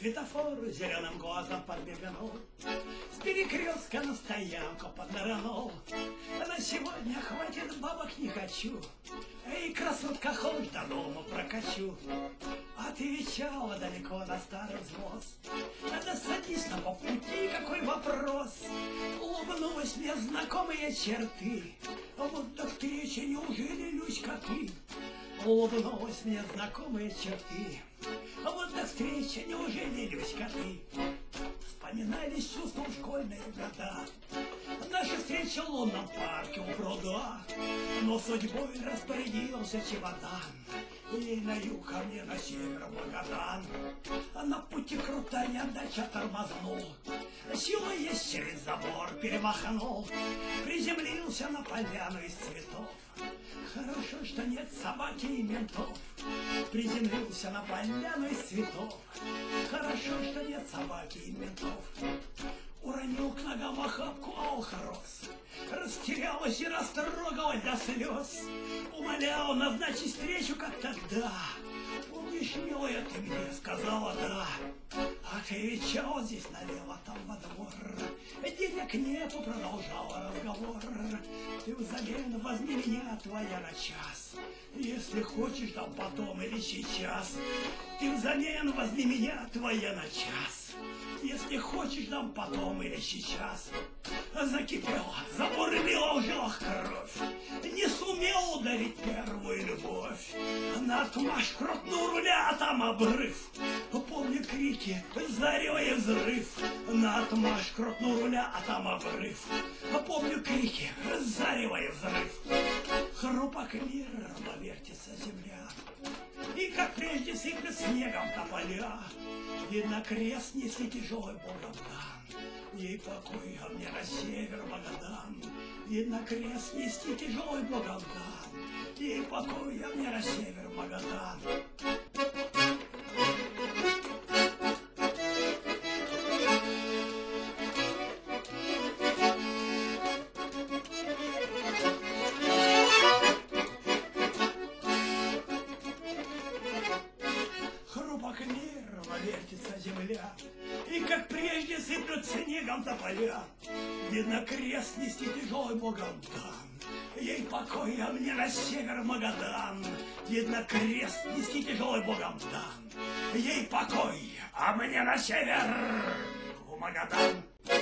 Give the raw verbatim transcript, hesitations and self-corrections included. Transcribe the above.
Светофор зеленым глазом подмигнул, с перекрестка на стоянку поднырнул. На сегодня хватит бабок не хочу, эй, красотка, хоть до дома прокачу. Отвечала далеко на старый взвоз, да садись на полпути, какой вопрос. Улыбнулась мне знакомые черты, вот до встречи неужели, Люська, ты? Улыбнулась мне знакомые черты, вот до встречи неужели, Люська, ты? Вспоминались чувством школьные года, наши встречи в лунном парке у пруда. Но судьбой распорядился чемодан, и на юг, ко мне на север Магадан. А на пути крутая дача тормознул, силой есть через забор перемахнул, приземлился на поляну из цветов. Хорошо, что нет собаки и ментов. Приземлился на поляну из цветов. Хорошо, что нет собаки и ментов. Уронил к ногам охапку алхорос, растерялась и растрогалась до слез. Умолял назначить встречу, как тогда. Помнишь, милая, ты мне сказала да. Отвечал здесь налево, там во двор. Денег нету, продолжала разговор. Ты взамен возьми меня, твоя на час. Если хочешь, там потом или сейчас. Ты взамен возьми меня, твоя на час. Если хочешь, дам потом или сейчас. Закипела, забурлила в жилах кровь. Не сумел ударить первую любовь. На отмашь крутнул руля, а там обрыв. Помню крики, зарево и взрыв. На отмашь крутнул руля, а там обрыв. Помню крики, зарево и взрыв. Хрупок мирно вертится земля, и как прежде сыплет снегом тополя. Видно, крест несли тяжелый Богом дан, ей покой, а мне на север Магадан. Видно, крест нести тяжелый Богом дан, ей покой, а мне на север Магадан. Мирно вертится земля, и как прежде сыплют снегом тополя. Видно, крест нести тяжелый Богом дан, ей покой, а мне на север Магадан. Видно, крест нести тяжелый Богом дан, ей покой, а мне на север в Магадан.